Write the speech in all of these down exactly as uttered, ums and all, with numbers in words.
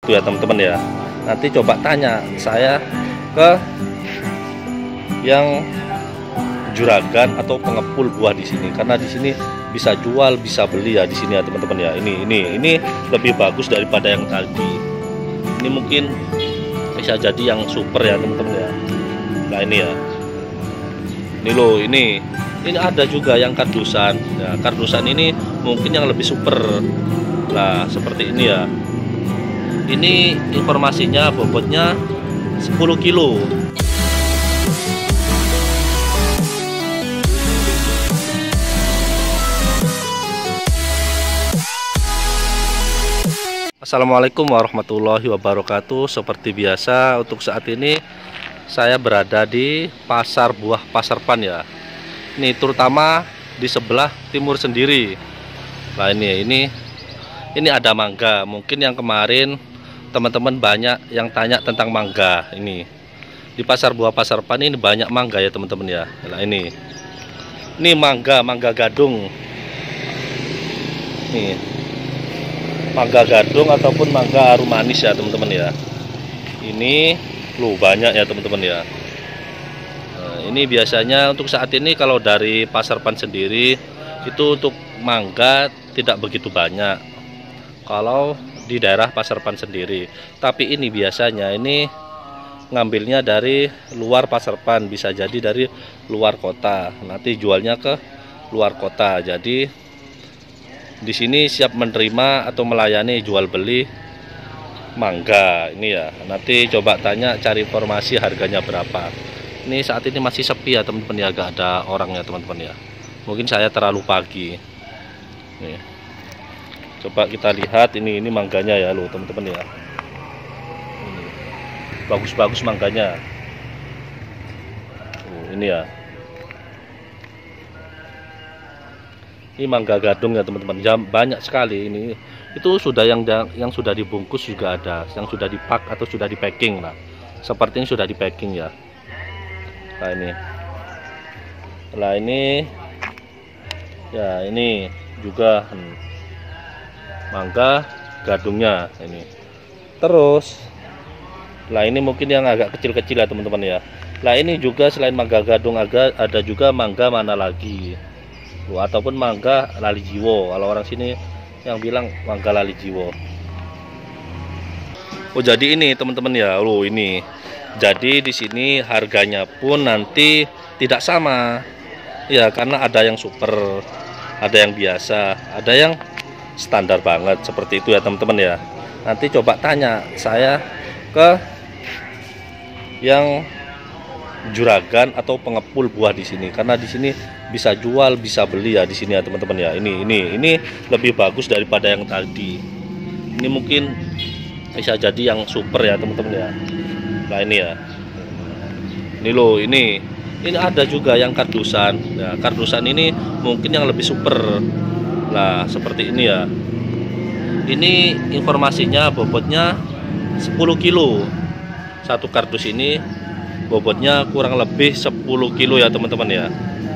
itu ya teman-teman ya. Nanti coba tanya saya ke yang juragan atau pengepul buah di sini, karena di sini bisa jual bisa beli ya di sini ya teman-teman ya. Ini ini ini lebih bagus daripada yang tadi. Ini mungkin bisa jadi yang super ya teman-teman ya. Nah ini ya, ini loh, ini ini ada juga yang kardusan ya. Kardusan ini mungkin yang lebih super. Nah seperti ini ya. Ini informasinya bobotnya sepuluh kilo. Assalamualaikum warahmatullahi wabarakatuh. Seperti biasa, untuk saat ini saya berada di pasar buah Pasarpan ya. Ini terutama di sebelah timur sendiri. Nah ini ini ini ada mangga. Mungkin yang kemarin teman-teman banyak yang tanya tentang mangga. Ini di pasar buah Pasarpan ini banyak mangga ya teman-teman ya. Nah ini ini mangga mangga gadung. Nih mangga gadung ataupun mangga arum manis ya teman-teman ya. Ini lu banyak ya teman-teman ya. Nah, ini biasanya untuk saat ini kalau dari Pasarpan sendiri itu untuk mangga tidak begitu banyak kalau di daerah Pasarpan sendiri. Tapi ini biasanya ini ngambilnya dari luar Pasarpan, bisa jadi dari luar kota. Nanti jualnya ke luar kota. Jadi di sini siap menerima atau melayani jual beli mangga ini ya. Nanti coba tanya, cari informasi harganya berapa. Ini saat ini masih sepi ya teman-teman ya, agak ada orang ya teman-teman ya. Mungkin saya terlalu pagi. Nih. Coba kita lihat ini ini mangganya ya loh teman-teman ya. Ini bagus-bagus mangganya. Oh, ini ya. Ini mangga gadung ya teman-teman, jam banyak sekali ini. Itu sudah yang yang sudah dibungkus juga ada, yang sudah dipak atau sudah di packing lah. Seperti ini sudah di packing ya. Nah ini, nah ini, ya ini juga hmm, mangga gadungnya ini. Terus, lah ini mungkin yang agak kecil-kecil ya teman-teman ya. Lah ini juga selain mangga gadung agak ada juga mangga mana lagi? Ataupun mangga lali jiwo, kalau orang sini yang bilang mangga lali jiwo. Oh jadi ini teman-teman ya, loh ini jadi di sini harganya pun nanti tidak sama ya, karena ada yang super, ada yang biasa, ada yang standar banget seperti itu ya teman-teman ya. Nanti coba tanya saya ke yang juragan atau pengepul buah di sini, karena di sini bisa jual bisa beli ya di sini ya teman-teman ya. Ini ini ini lebih bagus daripada yang tadi. Ini mungkin bisa jadi yang super ya teman-teman ya. Nah ini ya, ini loh, ini ini ada juga yang kardusan ya. Kardusan ini mungkin yang lebih super. Nah seperti ini ya. Ini informasinya bobotnya sepuluh kilo. Satu kardus ini bobotnya kurang lebih sepuluh kilo ya teman-teman ya.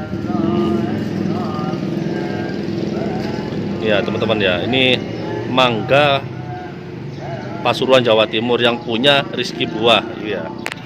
Ya teman-teman ya, ini mangga Pasuruan Jawa Timur yang punya Rizky Buah. Iya.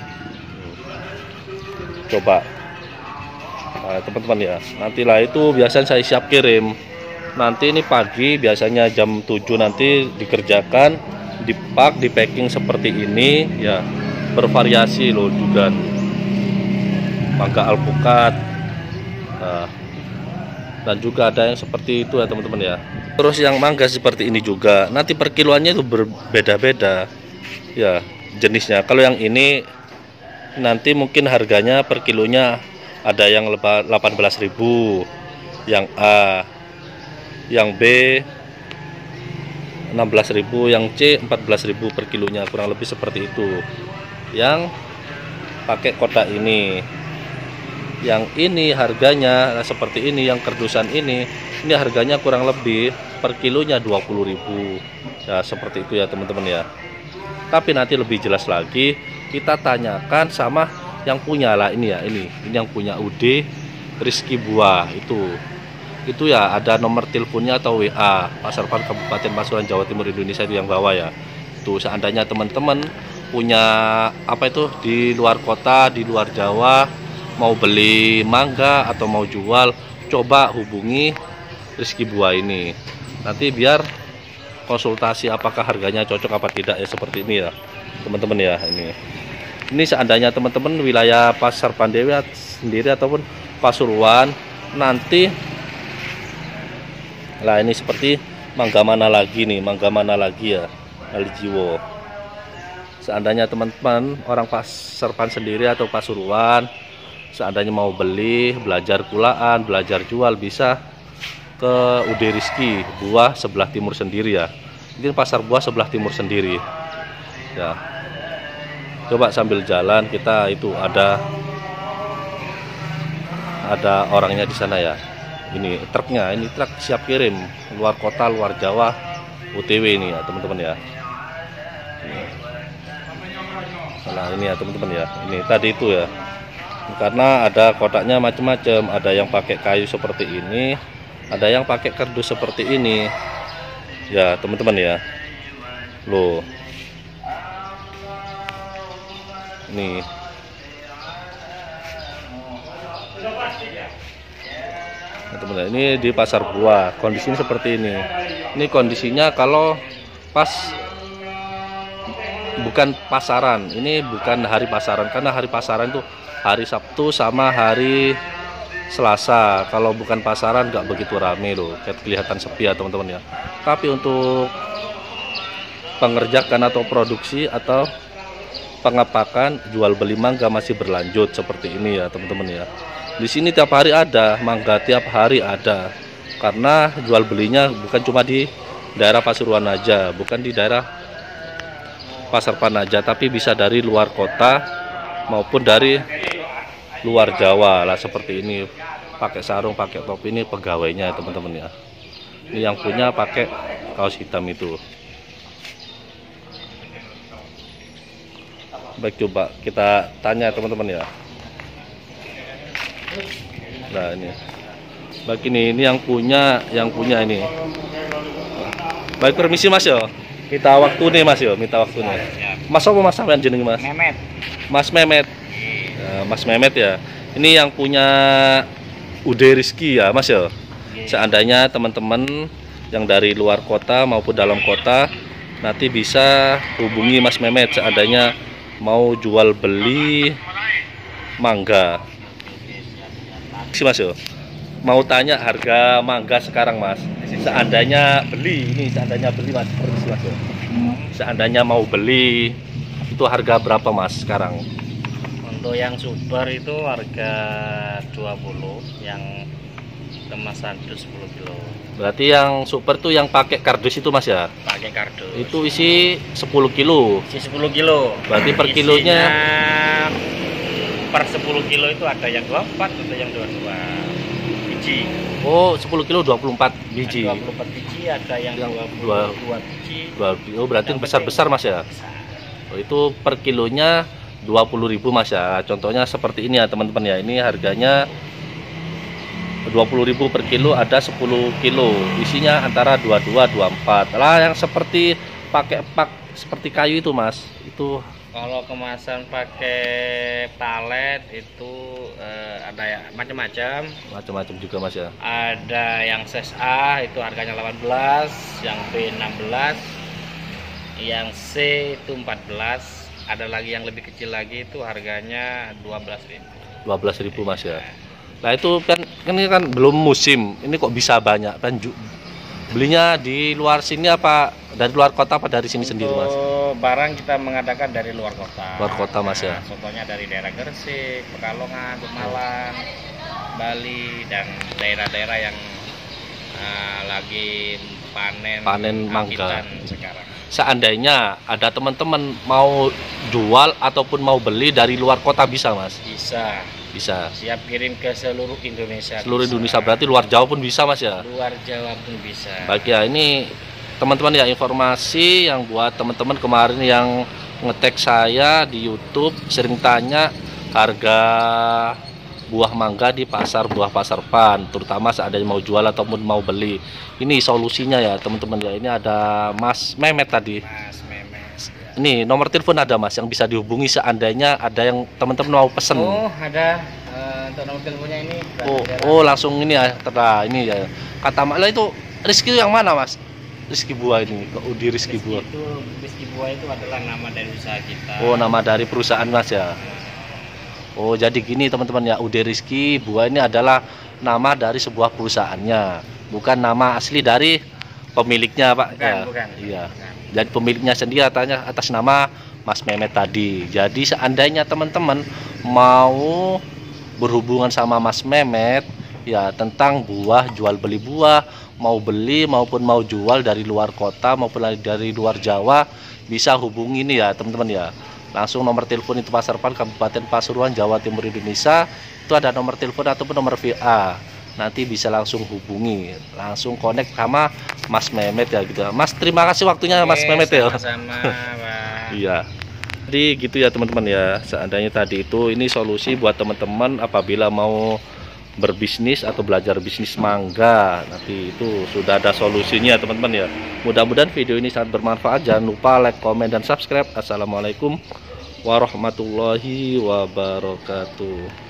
Coba nah, teman-teman ya, nantilah itu biasanya saya siap kirim. Nanti ini pagi biasanya jam tujuh nanti dikerjakan, dipak, di packing seperti ini ya. Bervariasi loh juga, mangga alpukat. Nah, dan juga ada yang seperti itu ya teman-teman ya. Terus yang mangga seperti ini juga nanti per kiloannya itu berbeda-beda ya jenisnya. Kalau yang ini nanti mungkin harganya per kilonya ada yang delapan belas ribu, yang A, yang B enam belas ribu, yang C empat belas ribu per kilonya, kurang lebih seperti itu. Yang pakai kotak ini, yang ini harganya seperti ini, yang kardusan ini ini harganya kurang lebih per kilonya dua puluh ribu ya, seperti itu ya teman-teman ya. Tapi nanti lebih jelas lagi kita tanyakan sama yang punya lah ini ya, ini ini yang punya U D Rizky Buah itu itu ya, ada nomor teleponnya atau W A Pasarpan Kabupaten Pasuruan Jawa Timur Indonesia itu yang bawah ya. itu. Seandainya teman-teman punya apa itu di luar kota, di luar Jawa, mau beli mangga atau mau jual, coba hubungi Rizky Buah ini. Nanti biar konsultasi apakah harganya cocok apa tidak ya, seperti ini ya teman-teman ya. Ini ini seandainya teman-teman wilayah Pasar Pandewi sendiri ataupun Pasuruan, nanti lah ini seperti mangga mana lagi nih, mangga mana lagi ya, Alijiwo. Seandainya teman-teman orang Pasar Pan sendiri atau Pasuruan, seandainya mau beli, belajar kulaan, belajar jual, bisa ke U D Rizky Buah sebelah timur sendiri ya. Ini pasar buah sebelah timur sendiri ya. Coba sambil jalan kita itu ada ada orangnya di sana ya. Ini truknya, ini truk siap kirim luar kota, luar Jawa, U T W ini ya teman-teman ya. Nah ini ya teman-teman ya, ini tadi itu ya, karena ada kotaknya macam-macam, ada yang pakai kayu seperti ini, ada yang pakai kardus seperti ini ya teman-teman ya. Loh nih nah, teman-teman, ini di pasar buah kondisinya seperti ini. Ini kondisinya kalau pas bukan pasaran, ini bukan hari pasaran, karena hari pasaran itu hari Sabtu sama hari Selasa. Kalau bukan pasaran nggak begitu rame loh, kelihatan sepi ya teman-teman ya. Tapi untuk pengerjakan atau produksi atau pengepakan jual beli mangga masih berlanjut seperti ini ya teman-teman ya. Di sini tiap hari ada mangga, tiap hari ada, karena jual belinya bukan cuma di daerah Pasuruan aja, bukan di daerah Pasar Pan aja, tapi bisa dari luar kota maupun dari luar Jawa lah seperti ini. Pakai sarung, pakai topi, ini pegawainya teman-teman ya. Ini yang punya pakai kaos hitam itu. Baik, coba kita tanya teman-teman ya. Nah ini, baik ini, ini yang punya, yang punya ini. Baik, permisi Mas yo. Minta waktu nih Mas yo, minta waktunya. Mas apa Mas sampean jenenge Mas? Memet. Mas Memet. Ya, Mas Memet ya. Ini yang punya U D Rizky ya Mas yo. Seandainya teman-teman yang dari luar kota maupun dalam kota, nanti bisa hubungi Mas Memet seandainya mau jual beli mangga. Si Mas yo, mau tanya harga mangga sekarang Mas. Seandainya beli, ini seandainya beli Mas, permisi Mas yo. Seandainya mau beli, itu harga berapa Mas sekarang? Untuk yang super itu harga dua puluh, yang kemasan itu sepuluh kilo. Berarti yang super tuh yang pakai kardus itu Mas ya? Pakai kardus. Itu isi sepuluh kilo. Isi sepuluh kilo. Berarti per Isinya kilonya per sepuluh kilo itu ada yang dua puluh empat, ada yang dua puluh dua biji. Oh, sepuluh kilo dua puluh empat biji. dua puluh empat biji, ada yang, Yang dua puluh dua biji. Oh, berarti besar-besar Mas ya? Besar. Oh, itu per kilonya dua puluh ribu Mas ya. Contohnya seperti ini ya teman-teman ya. Ini harganya dua puluh ribu per kilo, ada sepuluh kilo. Isinya antara dua puluh dua dua puluh empat. Lah yang seperti pakai pak seperti kayu itu Mas. Itu kalau kemasan pakai palet itu eh, ada ya macam-macam. macam-macam juga Mas ya. Ada yang size A itu harganya delapan belas, yang B enam belas, yang C itu empat belas, ada lagi yang lebih kecil lagi itu harganya dua belas ribu. dua belas ribu Mas ya. Nah itu kan, kan ini kan belum musim, ini kok bisa banyak kan? Belinya di luar sini apa dari luar kota apa dari sini sendiri Mas? Untuk barang kita mengadakan dari luar kota. Luar kota Mas ya. Nah, contohnya dari daerah Gresik, Pekalongan, Pemalang, Bali, dan daerah-daerah yang uh, lagi panen panen mangga sekarang. Seandainya ada teman-teman mau jual ataupun mau beli dari luar kota bisa Mas? Bisa. Bisa. Siap kirim ke seluruh Indonesia. Seluruh bisa. Indonesia, berarti luar Jawa pun bisa Mas ya? Luar Jawa pun bisa. Baik ya, ini teman-teman ya informasi yang buat teman-teman kemarin yang ngetek saya di YouTube sering tanya harga buah mangga di pasar buah Pasar Pan, terutama seandainya mau jual ataupun mau beli. Ini solusinya ya teman-teman ya. Ini ada Mas Memet tadi. Mas Memet. Ini nomor telepon ada Mas yang bisa dihubungi seandainya ada yang teman-teman mau pesen. Oh, ada uh, untuk nomor teleponnya ini. Oh, oh langsung ini ya, terah ini ya. Kata Mak lah itu Rizky yang mana Mas? Rizky Buah ini, kok Udi Rizky, Rizky Buah. Itu Rizky Buah itu adalah nama dari usaha kita. Oh, nama dari perusahaan Mas ya. Oh, jadi gini teman-teman ya, Udi Rizky Buah ini adalah nama dari sebuah perusahaannya, bukan nama asli dari pemiliknya Pak. Bukan, ya. bukan. Iya. Bukan. Jadi pemiliknya sendiri katanya atas nama Mas Mehmet tadi. Jadi seandainya teman-teman mau berhubungan sama Mas Mehmet ya tentang buah, jual beli buah, mau beli maupun mau jual dari luar kota maupun dari luar Jawa, bisa hubungi ini ya teman-teman ya. Langsung nomor telepon itu Pasar Pan Kabupaten Pasuruan Jawa Timur Indonesia, itu ada nomor telepon ataupun nomor V A. Nanti bisa langsung hubungi, langsung connect sama Mas Mehmet ya gitu. Mas, terima kasih waktunya. Oke, Mas Mehmet ya. Sama-sama, Pak. Iya. Jadi gitu ya teman-teman ya. Seandainya tadi itu ini solusi buat teman-teman apabila mau berbisnis atau belajar bisnis mangga. Nanti itu sudah ada solusinya teman-teman ya. Mudah-mudahan video ini sangat bermanfaat. Jangan lupa like, komen, dan subscribe. Assalamualaikum warahmatullahi wabarakatuh.